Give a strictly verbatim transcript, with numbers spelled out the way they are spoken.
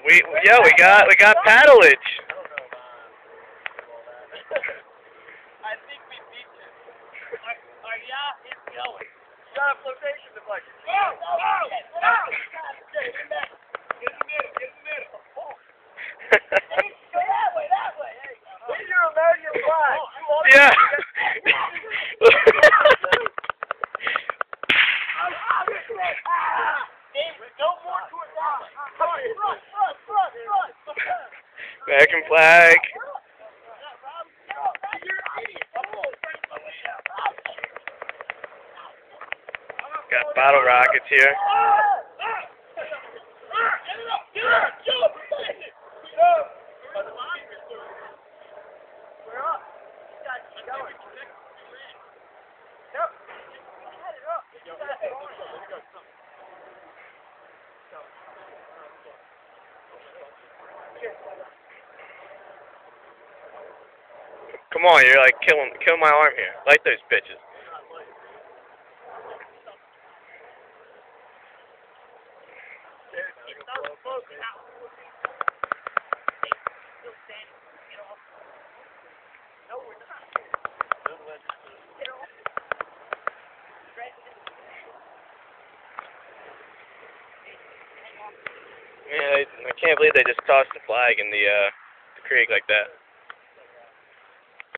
We yeah, we got we got paddleage. I think we beat you. Our, our yacht is going. You got a flotation device. Go! Go! Go! Get in the middle. Get in the middle. Get in the middle. Go that way. That way. Hey, where's your American flag? Yeah. Go more towards that way. Front, front, front, front. American flag. Got bottle rockets here. Come on, you're like killing kill my arm here. Light those bitches. Yeah, I, I can't believe they just tossed the flag in the uh the creek like that.